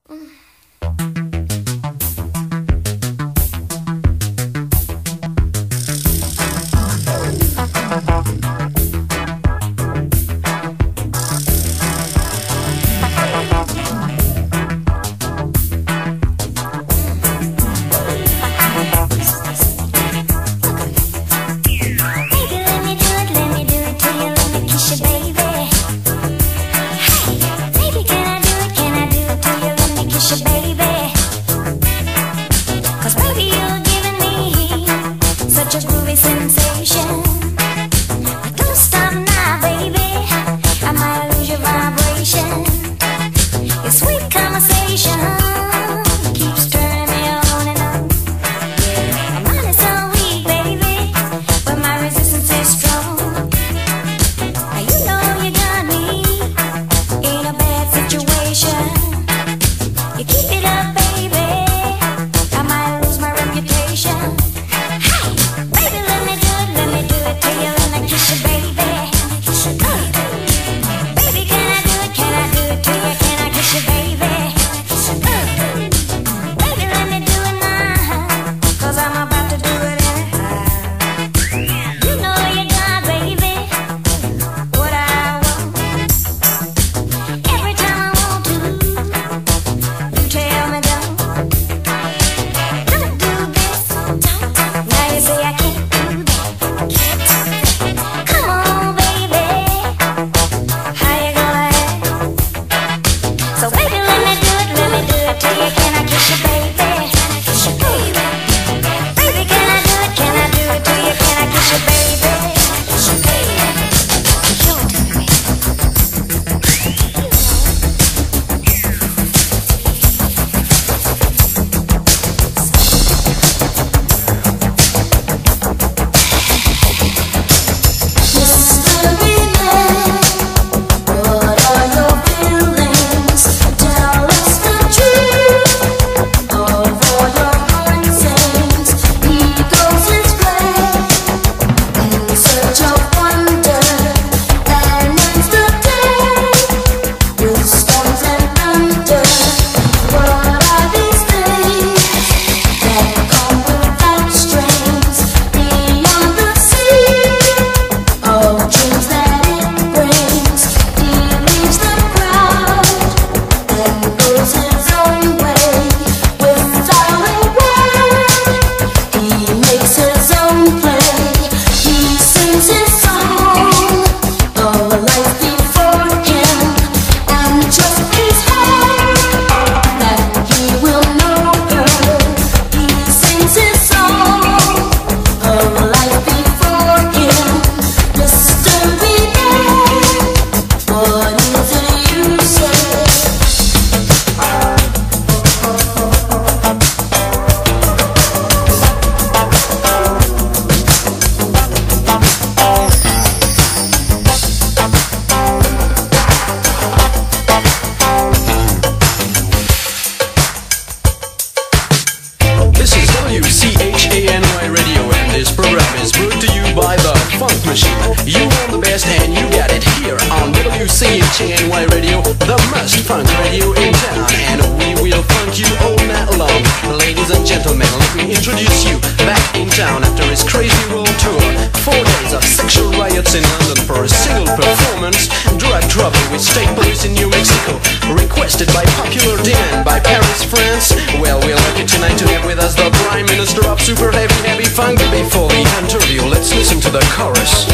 WCHANY Radio, the most funk radio in town, and we will funk you all night long. Ladies and gentlemen, let me introduce you back in town after his crazy world tour. 4 days of sexual riots in London for a single performance, drug trouble with state police in New Mexico, requested by popular demand by Paris, France. Well, we're lucky tonight to have with us the Prime Minister of Super Heavy Funk. Before the interview, let's listen to the chorus.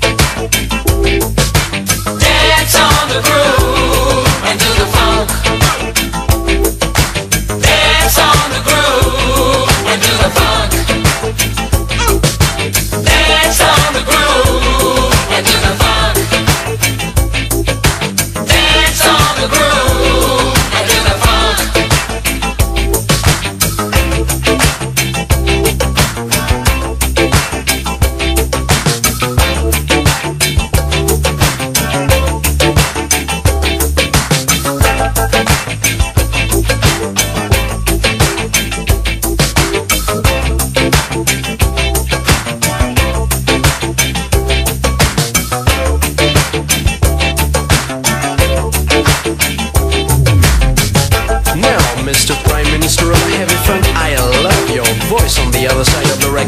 Dance on the groove and do the funk. Dance on the groove and do the funk. Dance on the groove and do the funk. Dance on the groove and do the funk.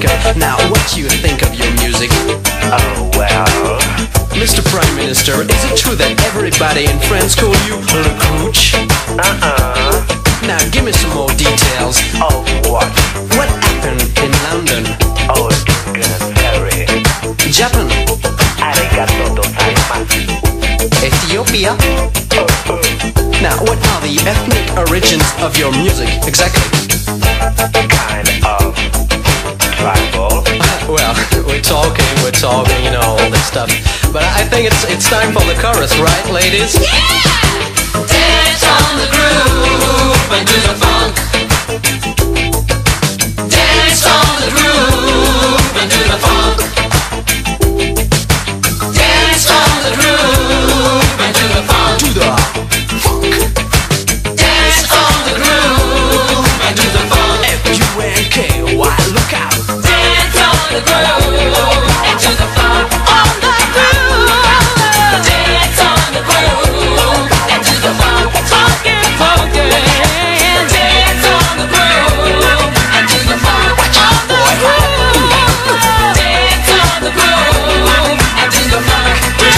America. Now, what do you think of your music? Oh, well. Mr. Prime Minister, is it true that everybody in France call you Le Cooch? Now, give me some more details. Oh, what? What happened in London? Oh, it's good, very. Japan? Arigato gozaimasu. Ethiopia? Now, what are the ethnic origins of your music, exactly? Kind of tribal. Well, we're talking, you know, all this stuff. But I think it's time for the chorus, right, ladies? Yeah! Dance on the groove and do the funk. Dance on the groove and do the funk. Dance on the groove and do the funk. Do the funk. Dance on the groove and do the funk. F-U-N-K-Y, look out. Dance on the groove and do the funk. On the groove. Dance on the groove and do the funk. Funky, funky. Dance on the groove and do the funk. On the groove. Dance on the groove and do the funk.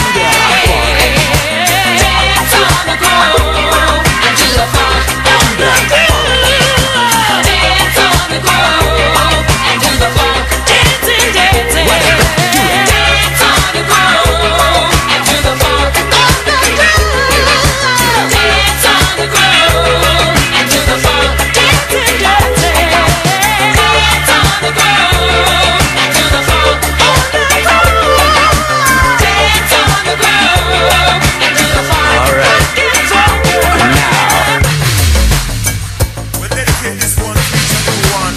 Dance on the groove and do the funk. On the groove. Dance on the groove and do the funk. Dancing, dancing. Dance on the groove and do the funk. On the groove. Dance on the groove and do the funk. Dancing, dancing. Dance on the groove and do the funk. On the groove. Dance on the groove and do the funk. All right. Now. We dedicate this one to each and every one.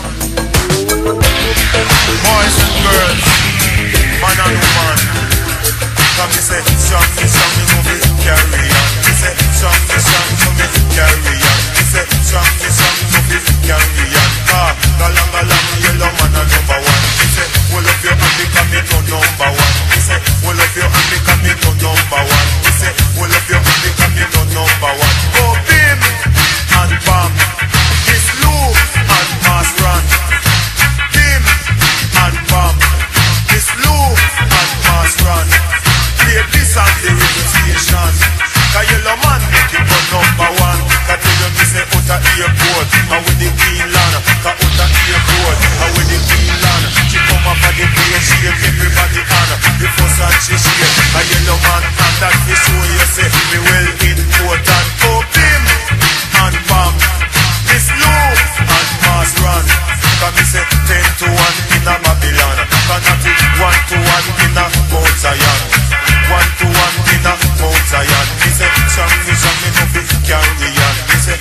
Boys and girls, man and woman. Come me say, song me no me carry on. Me say, song no me carry on. Me say, song no me carry on. Ah, galang yellow man a number one. Me say, well of your hand because me no number one. Me say, well of your hand because me no number one. Me say, well of your hand because me no number one. Oh, bim and bam, this loop and mass run. Bim and bam, this loop and mass run. Play this and the radio station. Cause yellow man make it go number one. Cause tell you me say out a airport and with the clean land. Cause out a airport and with the clean land. She come up at the place, she give everybody honor. The first and she shake. A yellow man and that we show you say me well important. Oh bim and bam, this loop and mass run. Cause me say 10 to 1 in a Babylon. Cause not it 1 to 1 in a Mount Zion. 1 to 1 in a Mount Zion. Me say song me no fit carry on. Me say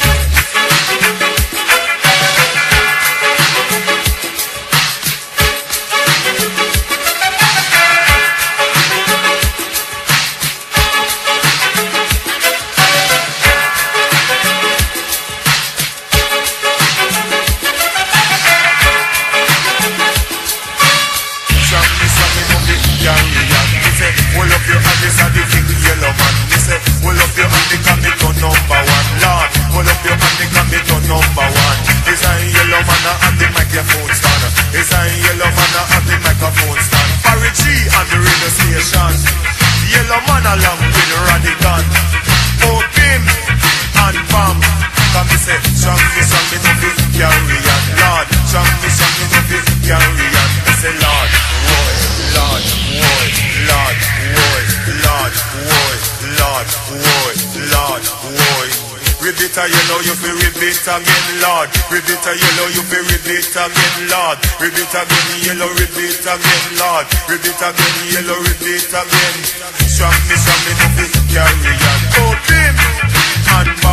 yellow man along with Radigan. Oh, bim and bam. Come me say, song me no fit carry on. Lord, song me no fit carry on. Me say, Lord, woy, Lord, woy, Lord, woy, Lord, woy, Lord, woy, Lord, woy. Ribbit a yellow, you feel ribbit again, Lord. Ribbit a yellow, you feel ribbit again, Lord. Ribbit again, yellow, ribbit again, Lord. Ribbit again, yellow, ribbit again. Strong me no fit carry on. Oh, bim and